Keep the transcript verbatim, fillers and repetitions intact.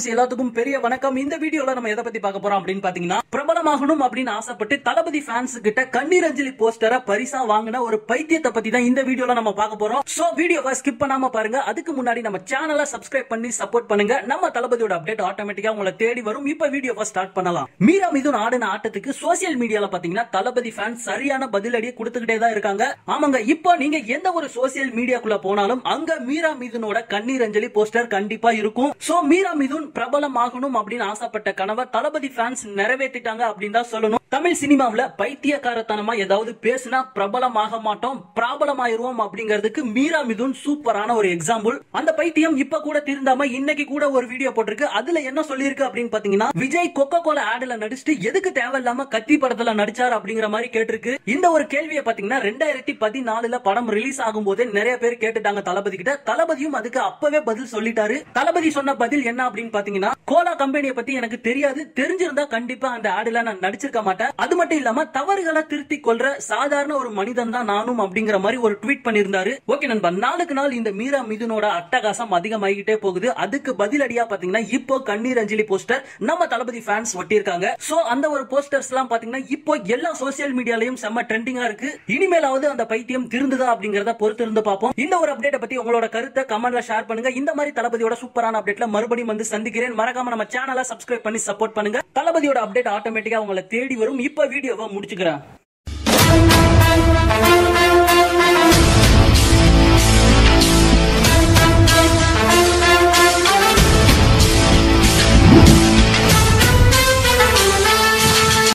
Fans எல்லாத்துக்கும் பெரிய வணக்கம். இந்த வீடியோல நம்ம எதை பத்தி பார்க்க போறோம் அப்படின்னு பாத்தீங்கன்னா, பிரபலமாகணும் அப்படின்னு ஆசைப்பட்டு தளபதி ஃபேன்ஸ் கிட்ட கண்ணீர் அஞ்சலி போஸ்டரை பரிசா வாங்கின ஒரு பைத்தியத்தை பத்தி தான் இந்த வீடியோல நம்ம பார்க்க போறோம். சோ வீடியோவை ஸ்கிப் பண்ணாம பாருங்க. அதுக்கு முன்னாடி நம்ம சேனலை சப்ஸ்கிரைப் பண்ணி சப்போர்ட் பண்ணுங்க. நம்ம தளபதியோட அப்டேட் ஆட்டோமேட்டிக்கா உங்களை தேடி வரும். இப்ப வீடியோவை ஸ்டார்ட் பண்ணலாம். மீரா மிதுன் ஆடின ஆட்டத்துக்கு சோசியல் மீடியால பாத்தீங்கன்னா தளபதி ஃபேன்ஸ் சரியான பதிலடியை கொடுத்துக்கிட்டே தான் இருக்காங்க. ஆமாங்க, இப்போ நீங்க எந்த ஒரு சோசியல் மீடியாக்குள்ள போனாலும் அங்க மீரா மிதுனோட கண்ணீர் அஞ்சலி போஸ்டர் கண்டிப்பா இருக்கும். சோ மீரா மிதுன் பிரபலமாகணும் அப்படின்னு ஆசைப்பட்ட கனவை தளபதி ஃபேன்ஸ் நிறைவேற்றிட்டாங்க அப்படின்னு தான் சொல்லணும். தமிழ் சினிமாவுல பைத்தியக்காரத்தனமா ஏதாவது பேசினா பிரபலமாக மாட்டோம், பிரபலமாயிருவோம் அப்படிங்கிறதுக்கு மீரா மிதுன் சூப்பரான ஒரு எக்ஸாம்பிள். அந்த பைத்தியம் இப்ப கூட திருந்தாம இன்னைக்கு கூட ஒரு வீடியோ போட்டிருக்கு. அதுல என்ன சொல்லிருக்கு அப்படின்னு பாத்தீங்கன்னா, விஜய் கொக்கோ கோலா ஆடுல நடிச்சுட்டு எதுக்கு தேவையில்லாம கத்தி படத்துல நடிச்சார் அப்படிங்கிற மாதிரி கேட்டிருக்கு. இந்த ஒரு கேள்வியை பாத்தீங்கன்னா ரெண்டாயிரத்தி பதினாலுல படம் ரிலீஸ் ஆகும் போதே நிறைய பேர் கேட்டுட்டாங்க தளபதி கிட்ட. தளபதியும் அதுக்கு அப்பவே பதில் சொல்லிட்டாரு. தளபதி சொன்ன பதில் என்ன அப்படின்னு பாத்தீங்கன்னா, கோலா கம்பெனியை பத்தி எனக்கு தெரியாது, தெரிஞ்சிருந்தா கண்டிப்பா அந்த ஆடுல நான் நடிச்சிருக்க மாட்டேன். அது மட்டும் இல்லாம தவறுகளை திருத்திக் கொள்ற சாதாரண ஒரு மனிதன் தான் நானும் அப்படிங்கிற மாதிரி ஒரு ட்வீட் பண்ணிருந்தாரு. ஓகே நண்பா, நாளுக்கு நாள் இந்த மீரா மிதுனோட அட்டகாசம் அதிகமாகிட்டே போகுது. அதுக்கு பதிலடியா பாத்தீங்கன்னா இப்போ கண்ணீர் அஞ்சலி போஸ்டர் நம்ம தளபதி ஃபேன்ஸ் ஒட்டியிருக்காங்க. சோ அந்த ஒரு போஸ்டர்ஸ் எல்லாம் பாத்தீங்கன்னா இப்போ எல்லா சோசியல் மீடியாலயும் செம்ம ட்ரெண்டிங்கா இருக்கு. இனிமேலாவது அந்த பைத்தியம் திருந்துதா அப்படிங்கறத பொறுத்து இருந்து பார்ப்போம். இந்த ஒரு அப்டேட் பத்தி உங்களோட கருத்தை கமெண்ட்ல ஷேர் பண்ணுங்க. இந்த மாதிரி தளபதியோட சூப்பரான அப்டேட்ல மறுபடியும் வந்து சந்திக்கிறேன். மறக்காம நம்ம சேனலை சப்ஸ்கிரைப் பண்ணி சப்போர்ட் பண்ணுங்க. தளபதியோட அப்டேட் ஆட்டோமேட்டிக்கா உங்களை தேடி வரும். இப்ப வீடியோவை முடிச்சுக்கிறேன்.